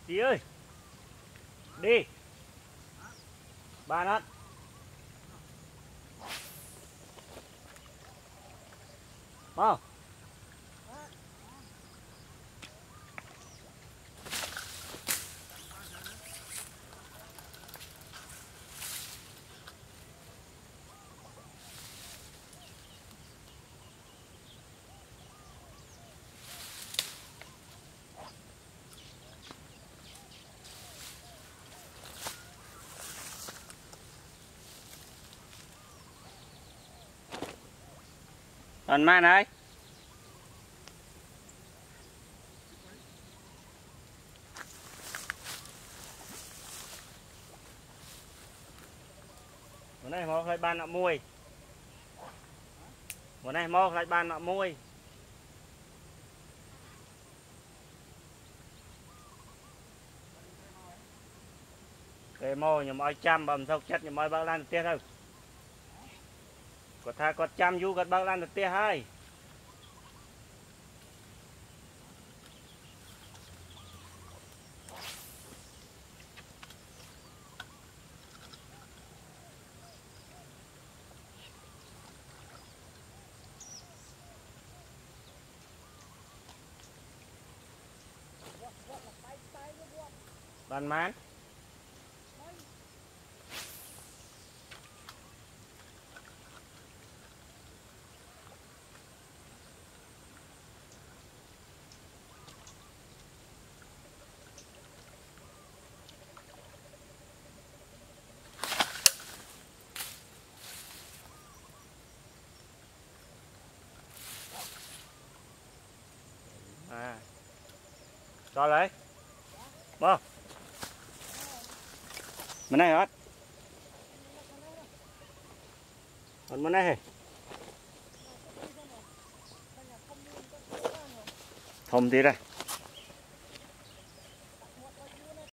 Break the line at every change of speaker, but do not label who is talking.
Tí ơi, đi ba nó mau. Còn man ơi, bữa nay mò lại ban nọ muôi, bữa nay mò lại ban nọ muôi. Cái mò nhầm oi chăm bầm sâu chất nhầm oi bác lan được tia thôi. Có tha có chăm du gật bác lan được tia hai. Ban mán. À, cho lấy bơ bên này hết còn bên này thông tí đây.